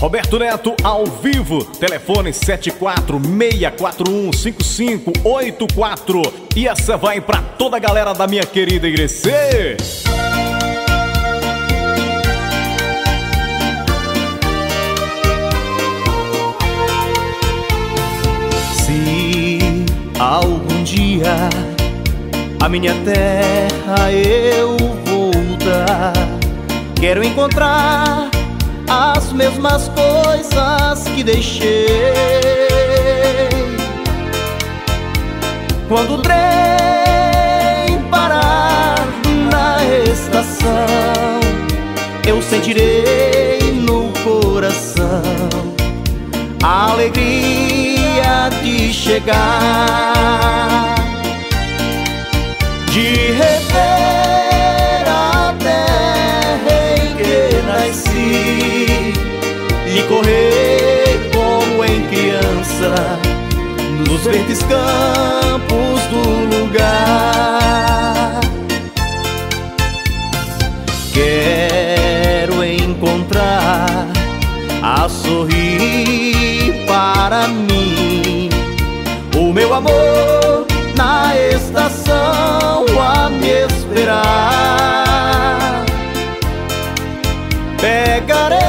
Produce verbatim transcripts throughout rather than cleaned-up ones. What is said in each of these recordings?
Roberto Neto ao vivo, telefone sete quatro seis quatro um cinco cinco oito quatro. E essa vai pra toda a galera da minha querida Irecê. Se algum dia a minha terra eu voltar, quero encontrar as mesmas coisas que deixei. Quando o trem parar na estação, eu sentirei no coração a alegria de chegar, de rever a terra em que nasci e correr como em criança nos verdes campos do lugar. Quero encontrar a sorrir para mim o meu amor na estação a me esperar. Pegarei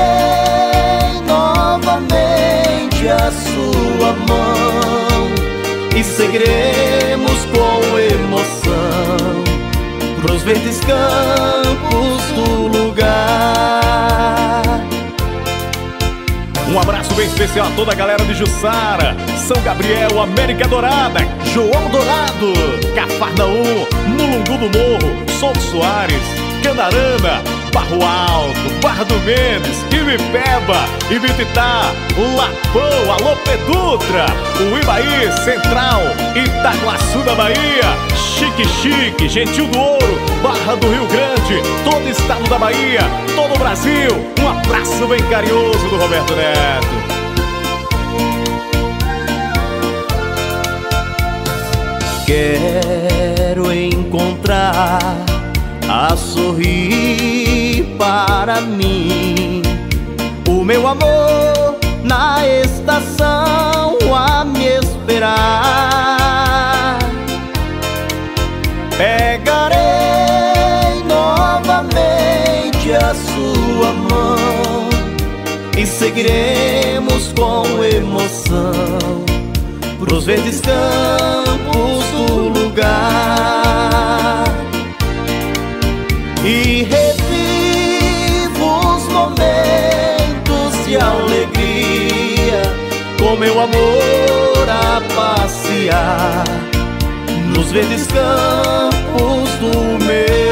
novamente a sua mão e seguiremos com emoção pros verdes campos do lugar. Um abraço bem especial a toda a galera de Jussara, São Gabriel, América Dourada, João Dourado, Cafarnaum, Mulungu do Morro, Souto Soares, Candarana, Barro Alto, Barra do Mendes, Ibipeba, Ibititá, Lapão, Alô Pedutra, Uibaí, Central, Itaguaçu da Bahia, Chique Chique, Gentil do Ouro, Barra do Rio Grande, todo o estado da Bahia, todo o Brasil. Um abraço bem carinhoso do Roberto Neto. Quero encontrar a sorrir para mim o meu amor na estação a me esperar. Pegarei novamente a sua mão e seguiremos com emoção pros verdes campos do lugar. E revivo os momentos de alegria com meu amor a passear nos verdes campos do meu